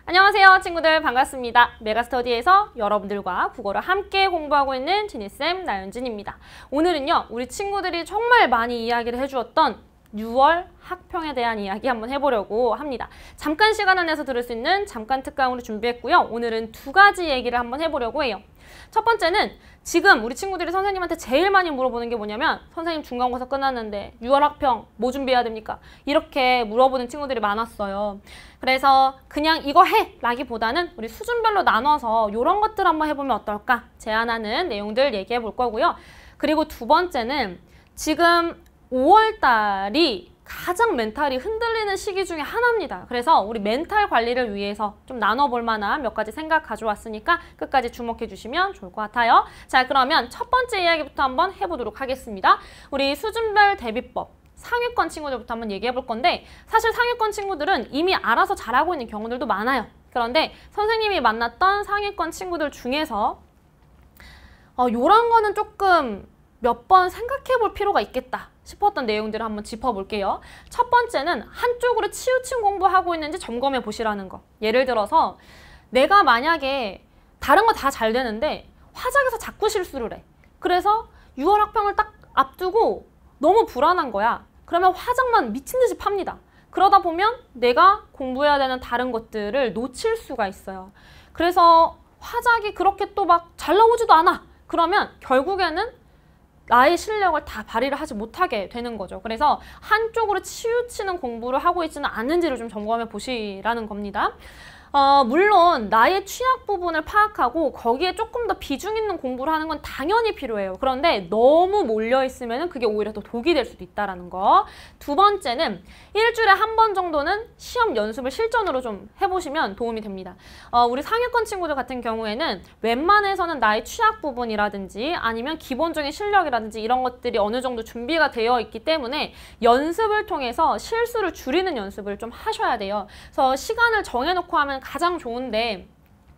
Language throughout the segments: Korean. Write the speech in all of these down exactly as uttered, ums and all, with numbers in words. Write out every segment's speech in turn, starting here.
안녕하세요 친구들, 반갑습니다. 메가스터디에서 여러분들과 국어를 함께 공부하고 있는 지니쌤 나연진입니다. 오늘은요 우리 친구들이 정말 많이 이야기를 해주었던 유월 학평에 대한 이야기 한번 해보려고 합니다. 잠깐 시간을 내서 들을 수 있는 잠깐 특강으로 준비했고요. 오늘은 두 가지 얘기를 한번 해보려고 해요. 첫 번째는 지금 우리 친구들이 선생님한테 제일 많이 물어보는 게 뭐냐면, 선생님 중간고사 끝났는데 유월 학평 뭐 준비해야 됩니까? 이렇게 물어보는 친구들이 많았어요. 그래서 그냥 이거 해! 라기보다는 우리 수준별로 나눠서 이런 것들 한번 해보면 어떨까? 제안하는 내용들 얘기해 볼 거고요. 그리고 두 번째는 지금 오월 달이 가장 멘탈이 흔들리는 시기 중에 하나입니다. 그래서 우리 멘탈 관리를 위해서 좀 나눠볼 만한 몇 가지 생각 가져왔으니까 끝까지 주목해 주시면 좋을 것 같아요. 자, 그러면 첫 번째 이야기부터 한번 해보도록 하겠습니다. 우리 수준별 대비법 상위권 친구들부터 한번 얘기해 볼 건데, 사실 상위권 친구들은 이미 알아서 잘하고 있는 경우들도 많아요. 그런데 선생님이 만났던 상위권 친구들 중에서 어, 요런 거는 조금 몇 번 생각해 볼 필요가 있겠다 싶었던 내용들을 한번 짚어볼게요. 첫 번째는 한쪽으로 치우친 공부하고 있는지 점검해 보시라는 거. 예를 들어서 내가 만약에 다른 거 다 잘 되는데 화작에서 자꾸 실수를 해. 그래서 유월 학평을 딱 앞두고 너무 불안한 거야. 그러면 화작만 미친 듯이 팝니다. 그러다 보면 내가 공부해야 되는 다른 것들을 놓칠 수가 있어요. 그래서 화작이 그렇게 또 막 잘 나오지도 않아. 그러면 결국에는 나의 실력을 다 발휘를 하지 못하게 되는 거죠. 그래서 한쪽으로 치우치는 공부를 하고 있지는 않은지를 좀 점검해 보시라는 겁니다. 어, 물론 나의 취약 부분을 파악하고 거기에 조금 더 비중 있는 공부를 하는 건 당연히 필요해요. 그런데 너무 몰려있으면 그게 오히려 더 독이 될 수도 있다는 거. 두 번째는 일주일에 한 번 정도는 시험 연습을 실전으로 좀 해보시면 도움이 됩니다. 어, 우리 상위권 친구들 같은 경우에는 웬만해서는 나의 취약 부분이라든지 아니면 기본적인 실력이라든지 이런 것들이 어느 정도 준비가 되어 있기 때문에 연습을 통해서 실수를 줄이는 연습을 좀 하셔야 돼요. 그래서 시간을 정해놓고 하면 가장 좋은데,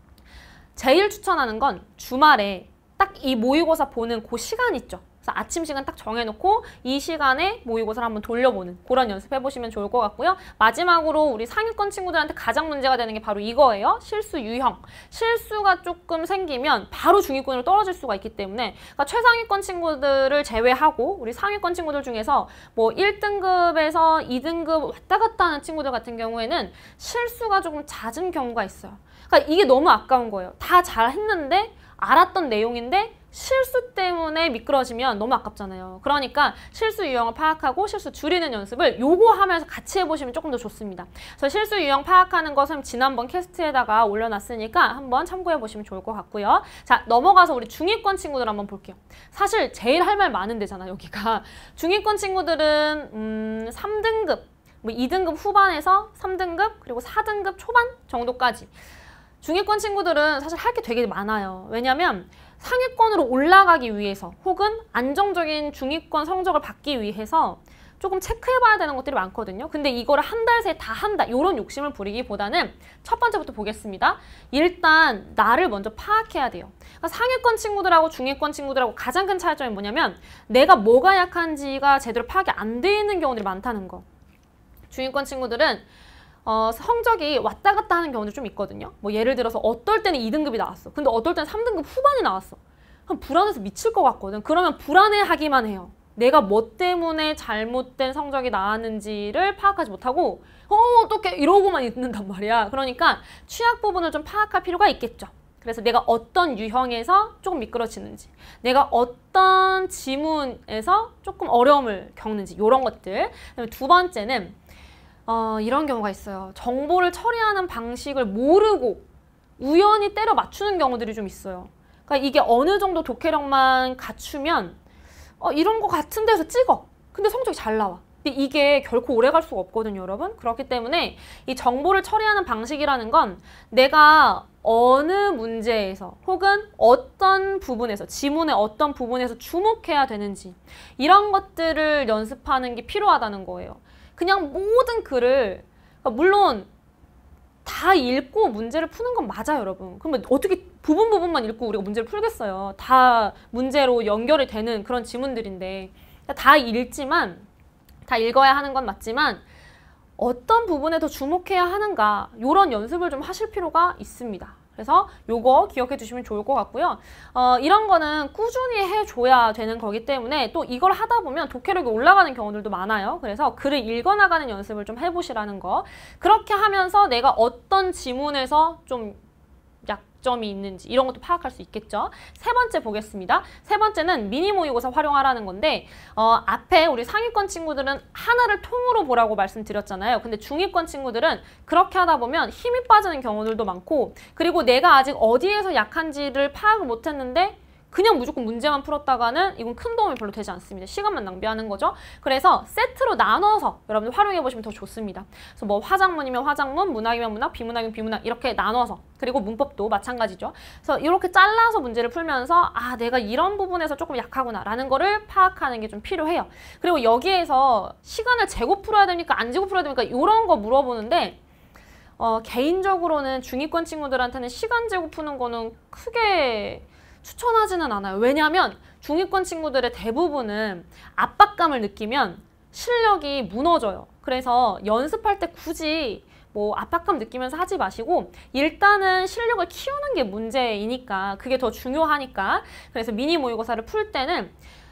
제일 추천하는 건 주말에 딱 이 모의고사 보는 그 시간 있죠. 그래서 아침 시간 딱 정해놓고 이 시간에 모의고사를 한번 돌려보는 그런 연습해보시면 좋을 것 같고요. 마지막으로 우리 상위권 친구들한테 가장 문제가 되는 게 바로 이거예요. 실수 유형. 실수가 조금 생기면 바로 중위권으로 떨어질 수가 있기 때문에, 그러니까 최상위권 친구들을 제외하고 우리 상위권 친구들 중에서 뭐 일 등급에서 이 등급 왔다 갔다 하는 친구들 같은 경우에는 실수가 조금 잦은 경우가 있어요. 그러니까 이게 너무 아까운 거예요. 다 잘했는데 알았던 내용인데 실수 때문에 미끄러지면 너무 아깝잖아요. 그러니까 실수 유형을 파악하고 실수 줄이는 연습을 요거 하면서 같이 해보시면 조금 더 좋습니다. 그래서 실수 유형 파악하는 것은 지난번 캐스트에다가 올려놨으니까 한번 참고해보시면 좋을 것 같고요. 자, 넘어가서 우리 중위권 친구들 한번 볼게요. 사실 제일 할 말 많은 데잖아, 여기가. 중위권 친구들은 음, 삼 등급, 뭐 이 등급 후반에서 삼 등급, 그리고 사 등급 초반 정도까지. 중위권 친구들은 사실 할 게 되게 많아요. 왜냐면 상위권으로 올라가기 위해서 혹은 안정적인 중위권 성적을 받기 위해서 조금 체크해봐야 되는 것들이 많거든요. 근데 이거를 한 달 새에 다 한다, 이런 욕심을 부리기보다는 첫 번째부터 보겠습니다. 일단 나를 먼저 파악해야 돼요. 그러니까 상위권 친구들하고 중위권 친구들하고 가장 큰 차이점이 뭐냐면 내가 뭐가 약한지가 제대로 파악이 안 돼 있는 경우들이 많다는 거. 중위권 친구들은 어, 성적이 왔다 갔다 하는 경우도 좀 있거든요. 뭐 예를 들어서 어떨 때는 이 등급이 나왔어. 근데 어떨 때는 삼 등급 후반이 나왔어. 그럼 불안해서 미칠 것 같거든. 그러면 불안해하기만 해요. 내가 뭐 때문에 잘못된 성적이 나왔는지를 파악하지 못하고 어 어떡해 이러고만 있는단 말이야. 그러니까 취약 부분을 좀 파악할 필요가 있겠죠. 그래서 내가 어떤 유형에서 조금 미끄러지는지, 내가 어떤 지문에서 조금 어려움을 겪는지, 이런 것들. 그다음에 두 번째는 어, 이런 경우가 있어요. 정보를 처리하는 방식을 모르고 우연히 때려 맞추는 경우들이 좀 있어요. 그러니까 이게 어느 정도 독해력만 갖추면 어, 이런 거 같은 데서 찍어. 근데 성적이 잘 나와. 근데 이게 결코 오래 갈 수가 없거든요, 여러분. 그렇기 때문에 이 정보를 처리하는 방식이라는 건 내가 어느 문제에서 혹은 어떤 부분에서, 지문의 어떤 부분에서 주목해야 되는지, 이런 것들을 연습하는 게 필요하다는 거예요. 그냥 모든 글을, 그러니까 물론 다 읽고 문제를 푸는 건 맞아요, 여러분. 그러면 어떻게 부분 부분만 읽고 우리가 문제를 풀겠어요. 다 문제로 연결이 되는 그런 지문들인데. 다 읽지만, 다 읽어야 하는 건 맞지만 어떤 부분에 더 주목해야 하는가 이런 연습을 좀 하실 필요가 있습니다. 그래서 요거 기억해 두시면 좋을 것 같고요. 어, 이런 거는 꾸준히 해줘야 되는 거기 때문에 또 이걸 하다 보면 독해력이 올라가는 경우들도 많아요. 그래서 글을 읽어나가는 연습을 좀 해보시라는 거. 그렇게 하면서 내가 어떤 지문에서 좀 약점이 있는지 이런 것도 파악할 수 있겠죠. 세 번째 보겠습니다. 세 번째는 미니 모의고사 활용하라는 건데 어, 앞에 우리 상위권 친구들은 하나를 통으로 보라고 말씀드렸잖아요. 근데 중위권 친구들은 그렇게 하다 보면 힘이 빠지는 경우들도 많고 그리고 내가 아직 어디에서 약한지를 파악을 못했는데 그냥 무조건 문제만 풀었다가는 이건 큰 도움이 별로 되지 않습니다. 시간만 낭비하는 거죠. 그래서 세트로 나눠서 여러분들 활용해보시면 더 좋습니다. 그래서 뭐 화작문이면 화작문, 문학이면 문학, 비문학이면 비문학 이렇게 나눠서 그리고 문법도 마찬가지죠. 그래서 이렇게 잘라서 문제를 풀면서 아 내가 이런 부분에서 조금 약하구나 라는 거를 파악하는 게 좀 필요해요. 그리고 여기에서 시간을 재고 풀어야 됩니까? 안 재고 풀어야 됩니까? 이런 거 물어보는데 어, 개인적으로는 중위권 친구들한테는 시간 재고 푸는 거는 크게 추천하지는 않아요. 왜냐하면 중위권 친구들의 대부분은 압박감을 느끼면 실력이 무너져요. 그래서 연습할 때 굳이 뭐 압박감 느끼면서 하지 마시고 일단은 실력을 키우는 게 문제이니까 그게 더 중요하니까 그래서 미니 모의고사를 풀 때는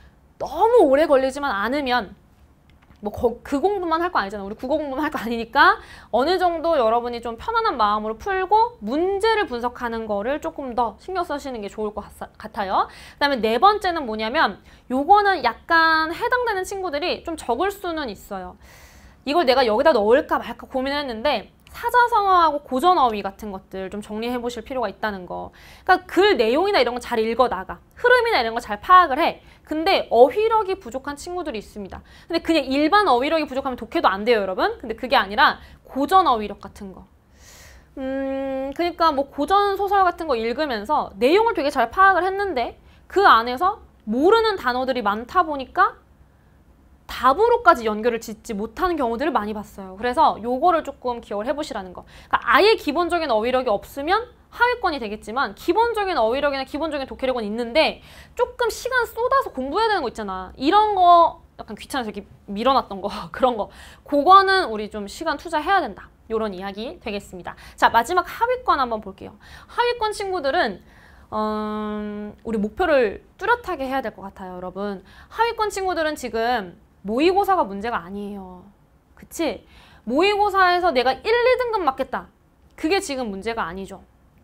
너무 오래 걸리지만 않으면 뭐 그 공부만 할 거 아니잖아요. 우리 국어 공부만 할 거 아니니까 어느 정도 여러분이 좀 편안한 마음으로 풀고 문제를 분석하는 거를 조금 더 신경 쓰시는 게 좋을 것 같아요. 그 다음에 네 번째는 뭐냐면 요거는 약간 해당되는 친구들이 좀 적을 수는 있어요. 이걸 내가 여기다 넣을까 말까 고민했는데 사자성어하고 고전어휘 같은 것들 좀 정리해 보실 필요가 있다는 거. 그러니까 글 내용이나 이런 거 잘 읽어나가. 흐름이나 이런 거 잘 파악을 해. 근데 어휘력이 부족한 친구들이 있습니다. 근데 그냥 일반 어휘력이 부족하면 독해도 안 돼요, 여러분. 근데 그게 아니라 고전 어휘력 같은 거. 음, 그러니까 뭐 고전 소설 같은 거 읽으면서 내용을 되게 잘 파악을 했는데 그 안에서 모르는 단어들이 많다 보니까 답으로까지 연결을 짓지 못하는 경우들을 많이 봤어요. 그래서 요거를 조금 기억을 해보시라는 거. 그러니까 아예 기본적인 어휘력이 없으면 하위권이 되겠지만 기본적인 어휘력이나 기본적인 독해력은 있는데 조금 시간 쏟아서 공부해야 되는 거 있잖아. 이런 거 약간 귀찮아서 이렇게 밀어놨던 거 그런 거. 그거는 우리 좀 시간 투자해야 된다. 요런 이야기 되겠습니다. 자, 마지막 하위권 한번 볼게요. 하위권 친구들은 음, 우리 목표를 뚜렷하게 해야 될 것 같아요, 여러분. 하위권 친구들은 지금 모의고사가 문제가 아니에요. 그치? 모의고사에서 내가 일, 이 등급 맞겠다. 그게 지금 문제가 아니죠.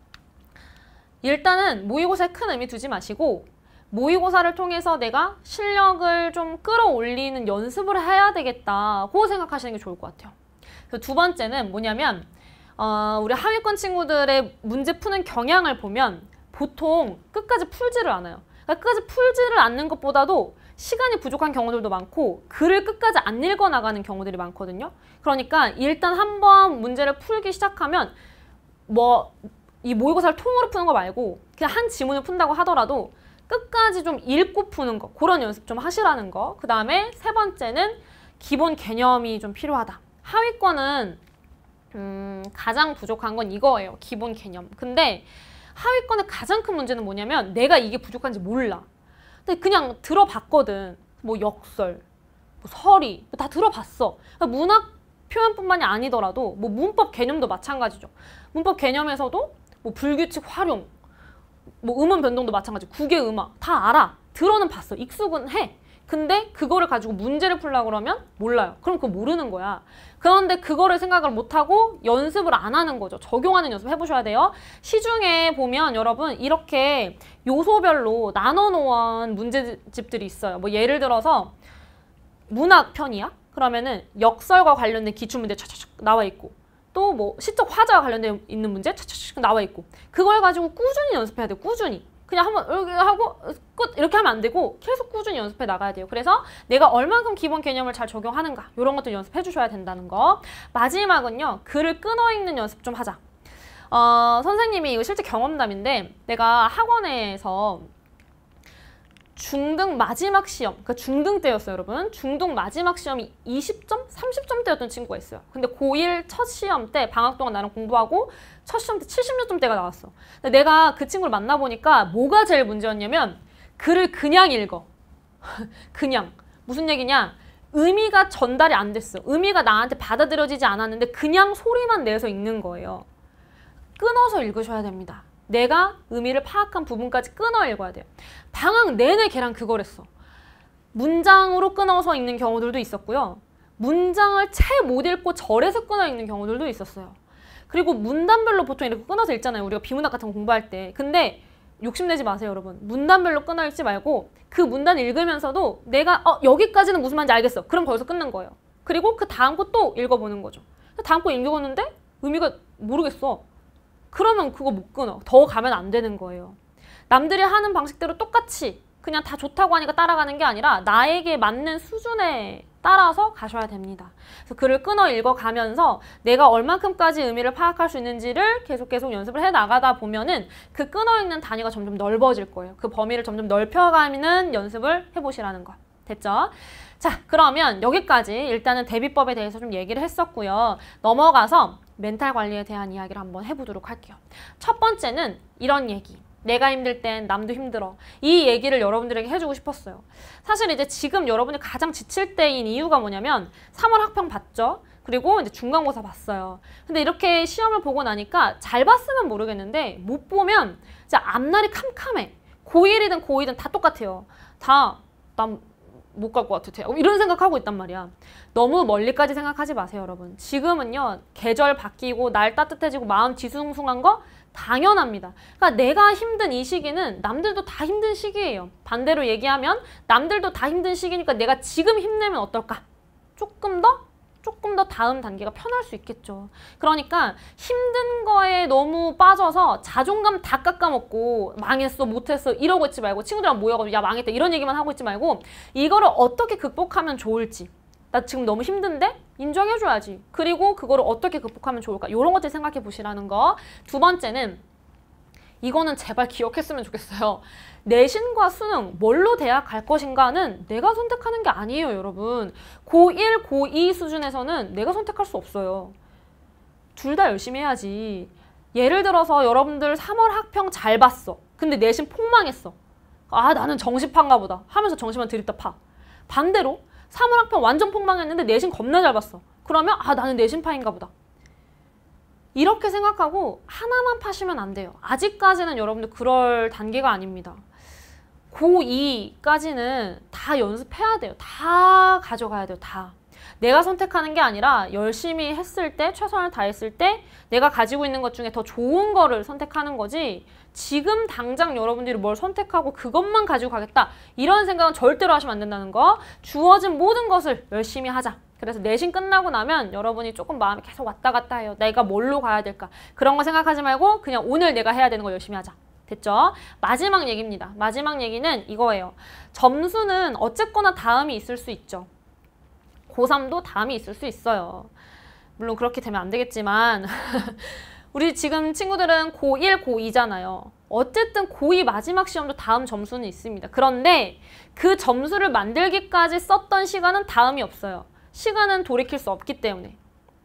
일단은 모의고사에 큰 의미 두지 마시고 모의고사를 통해서 내가 실력을 좀 끌어올리는 연습을 해야 되겠다고 생각하시는 게 좋을 것 같아요. 그래서 두 번째는 뭐냐면 어, 우리 하위권 친구들의 문제 푸는 경향을 보면 보통 끝까지 풀지를 않아요. 그러니까 끝까지 풀지를 않는 것보다도 시간이 부족한 경우들도 많고 글을 끝까지 안 읽어나가는 경우들이 많거든요. 그러니까 일단 한번 문제를 풀기 시작하면 뭐 이 모의고사를 통으로 푸는 거 말고 그냥 한 지문을 푼다고 하더라도 끝까지 좀 읽고 푸는 거 그런 연습 좀 하시라는 거. 그 다음에 세 번째는 기본 개념이 좀 필요하다. 하위권은 음, 가장 부족한 건 이거예요. 기본 개념. 근데 하위권의 가장 큰 문제는 뭐냐면 내가 이게 부족한지 몰라. 근데 그냥 들어봤거든. 뭐 역설, 뭐 서리 다 들어봤어. 그러니까 문학 표현뿐만이 아니더라도 뭐 문법 개념도 마찬가지죠. 문법 개념에서도 뭐 불규칙 활용, 뭐 음원 변동도 마찬가지. 국의 음악 다 알아. 들어는 봤어. 익숙은 해. 근데 그거를 가지고 문제를 풀려고 그러면 몰라요. 그럼 그거 모르는 거야. 그런데 그거를 생각을 못하고 연습을 안 하는 거죠. 적용하는 연습 해보셔야 돼요. 시중에 보면 여러분 이렇게 요소별로 나눠놓은 문제집들이 있어요. 뭐 예를 들어서 문학 편이야? 그러면은 역설과 관련된 기출문제 차차차 나와 있고 또 뭐 시적 화자와 관련된 있는 문제 차차차 나와 있고 그걸 가지고 꾸준히 연습해야 돼요. 꾸준히. 그냥 한번 이렇게 하고 끝 이렇게 하면 안 되고 계속 꾸준히 연습해 나가야 돼요. 그래서 내가 얼만큼 기본 개념을 잘 적용하는가 이런 것들 연습해 주셔야 된다는 거. 마지막은요. 글을 끊어 읽는 연습 좀 하자. 어, 선생님이 이거 실제 경험담인데 내가 학원에서 중등 마지막 시험, 그러니까 중등 때였어요, 여러분. 중등 마지막 시험이 이십 점, 삼십 점대였던 친구가 있어요. 근데 고일 첫 시험 때 방학 동안 나랑 공부하고 첫 시험 때 칠십 점대가 나왔어. 근데 내가 그 친구를 만나보니까 뭐가 제일 문제였냐면 글을 그냥 읽어. 그냥. 무슨 얘기냐? 의미가 전달이 안 됐어. 의미가 나한테 받아들여지지 않았는데 그냥 소리만 내서 읽는 거예요. 끊어서 읽으셔야 됩니다. 내가 의미를 파악한 부분까지 끊어 읽어야 돼요. 방학 내내 걔랑 그걸 했어. 문장으로 끊어서 읽는 경우들도 있었고요. 문장을 채 못 읽고 절에서 끊어 읽는 경우들도 있었어요. 그리고 문단별로 보통 이렇게 끊어서 읽잖아요. 우리가 비문학 같은 거 공부할 때. 근데 욕심내지 마세요, 여러분. 문단별로 끊어 읽지 말고 그 문단 읽으면서도 내가 어 여기까지는 무슨 말인지 알겠어. 그럼 거기서 끊는 거예요. 그리고 그 다음 거 또 읽어보는 거죠. 다음 거 읽어보는데 의미가 모르겠어. 그러면 그거 못 끊어. 더 가면 안 되는 거예요. 남들이 하는 방식대로 똑같이 그냥 다 좋다고 하니까 따라가는 게 아니라 나에게 맞는 수준에 따라서 가셔야 됩니다. 그래서 글을 끊어 읽어가면서 내가 얼만큼까지 의미를 파악할 수 있는지를 계속 계속 연습을 해 나가다 보면은 그 끊어 읽는 단위가 점점 넓어질 거예요. 그 범위를 점점 넓혀가는 연습을 해보시라는 거. 됐죠? 자, 그러면 여기까지 일단은 대비법에 대해서 좀 얘기를 했었고요. 넘어가서 멘탈 관리에 대한 이야기를 한번 해보도록 할게요. 첫 번째는 이런 얘기. 내가 힘들 땐 남도 힘들어. 이 얘기를 여러분들에게 해주고 싶었어요. 사실 이제 지금 여러분이 가장 지칠 때인 이유가 뭐냐면 삼월 학평 봤죠? 그리고 이제 중간고사 봤어요. 근데 이렇게 시험을 보고 나니까 잘 봤으면 모르겠는데 못 보면 진짜 앞날이 캄캄해. 고일이든 고이든 다 똑같아요. 다 난 못 갈 것 같아. 이런 생각하고 있단 말이야. 너무 멀리까지 생각하지 마세요, 여러분. 지금은요. 계절 바뀌고 날 따뜻해지고 마음 뒤숭숭한 거 당연합니다. 그러니까 내가 힘든 이 시기는 남들도 다 힘든 시기예요. 반대로 얘기하면 남들도 다 힘든 시기니까 내가 지금 힘내면 어떨까? 조금 더? 조금 더 다음 단계가 편할 수 있겠죠. 그러니까 힘든 거에 너무 빠져서 자존감 다 깎아먹고 망했어, 못했어 이러고 있지 말고 친구들이랑 모여가지고 야 망했다 이런 얘기만 하고 있지 말고 이거를 어떻게 극복하면 좋을지 나 지금 너무 힘든데? 인정해줘야지. 그리고 그거를 어떻게 극복하면 좋을까? 이런 것들 생각해 보시라는 거. 두 번째는 이거는 제발 기억했으면 좋겠어요. 내신과 수능, 뭘로 대학 갈 것인가는 내가 선택하는 게 아니에요, 여러분. 고일, 고이 수준에서는 내가 선택할 수 없어요. 둘 다 열심히 해야지. 예를 들어서 여러분들 삼월 학평 잘 봤어. 근데 내신 폭망했어. 아, 나는 정시파인가 보다 하면서 정시만 들이다 파. 반대로 삼월 학평 완전 폭망했는데 내신 겁나 잘 봤어. 그러면 아, 나는 내신파인가 보다. 이렇게 생각하고 하나만 파시면 안 돼요. 아직까지는 여러분들 그럴 단계가 아닙니다. 고이까지는 다 연습해야 돼요. 다 가져가야 돼요. 다. 내가 선택하는 게 아니라 열심히 했을 때, 최선을 다했을 때 내가 가지고 있는 것 중에 더 좋은 거를 선택하는 거지 지금 당장 여러분들이 뭘 선택하고 그것만 가지고 가겠다. 이런 생각은 절대로 하시면 안 된다는 거. 주어진 모든 것을 열심히 하자. 그래서 내신 끝나고 나면 여러분이 조금 마음이 계속 왔다 갔다 해요. 내가 뭘로 가야 될까? 그런 거 생각하지 말고 그냥 오늘 내가 해야 되는 거 열심히 하자. 됐죠? 마지막 얘기입니다. 마지막 얘기는 이거예요. 점수는 어쨌거나 다음이 있을 수 있죠. 고삼도 다음이 있을 수 있어요. 물론 그렇게 되면 안 되겠지만 우리 지금 친구들은 고일, 고이잖아요. 어쨌든 고이 마지막 시험도 다음 점수는 있습니다. 그런데 그 점수를 만들기까지 썼던 시간은 다음이 없어요. 시간은 돌이킬 수 없기 때문에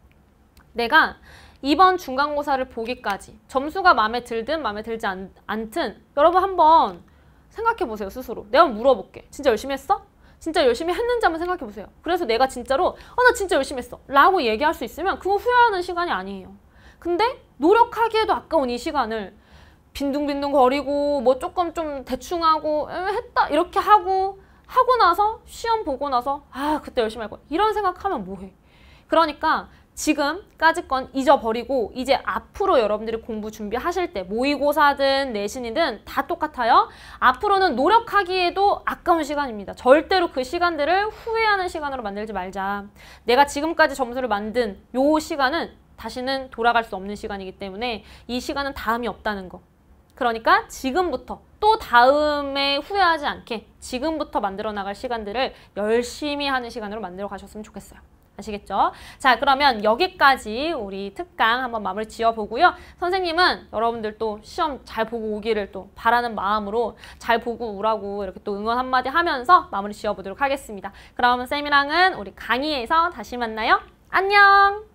내가 이번 중간고사를 보기까지 점수가 마음에 들든 마음에 들지 않, 않든 여러분 한번 생각해보세요. 스스로. 내가 물어볼게. 진짜 열심히 했어? 진짜 열심히 했는지 한번 생각해보세요. 그래서 내가 진짜로 어, 나 진짜 열심히 했어 라고 얘기할 수 있으면 그거 후회하는 시간이 아니에요. 근데 노력하기에도 아까운 이 시간을 빈둥빈둥 거리고 뭐 조금 좀 대충 하고 했다 이렇게 하고 하고 나서 시험 보고 나서 아 그때 열심히 할 거야 이런 생각하면 뭐해. 그러니까 지금까지 건 잊어버리고 이제 앞으로 여러분들이 공부 준비하실 때 모의고사든 내신이든 다 똑같아요. 앞으로는 노력하기에도 아까운 시간입니다. 절대로 그 시간들을 후회하는 시간으로 만들지 말자. 내가 지금까지 점수를 만든 요 시간은 다시는 돌아갈 수 없는 시간이기 때문에 이 시간은 다음이 없다는 거. 그러니까 지금부터 또 다음에 후회하지 않게 지금부터 만들어 나갈 시간들을 열심히 하는 시간으로 만들어 가셨으면 좋겠어요. 아시겠죠? 자, 그러면 여기까지 우리 특강 한번 마무리 지어보고요. 선생님은 여러분들 또 시험 잘 보고 오기를 또 바라는 마음으로 잘 보고 오라고 이렇게 또 응원 한마디 하면서 마무리 지어보도록 하겠습니다. 그럼 쌤이랑은 우리 강의에서 다시 만나요. 안녕!